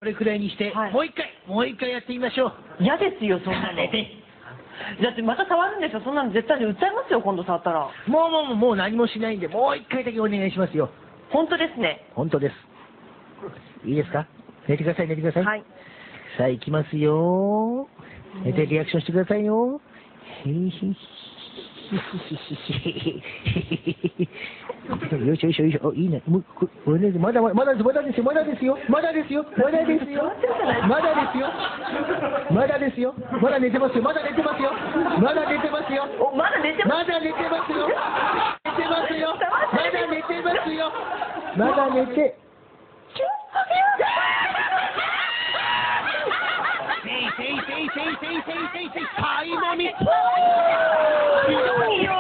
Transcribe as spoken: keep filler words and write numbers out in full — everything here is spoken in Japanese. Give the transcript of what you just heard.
これくらいにして、 はい、 もう一回、もう一回やってみましょう。 嫌ですよ、そんなの。 寝て。 だってまた触るんでしょ、そんなの絶対に訴えますよ、今度触ったら。 もうもうもうもう何もしないんで、もう一回だけお願いしますよ。 本当ですね。 本当です。いいですか？寝てください、寝てください。 はい。 さあ、行きますよ。寝てリアクションしてくださいよ。へいひひよいしょよいしょよいしょ。いいね。もうここれね、まだまだまだですまだですよまだですよまだですよまだですよまだですよまだですよまだ寝てますよまだ寝てますよまだ寝てますよお、まだ寝てます。 まだ寝てますよ寝てますよまだ寝てますよまだ寝て。せいせいせいせいせいせいせいせい、はいもみ。ひどいよ。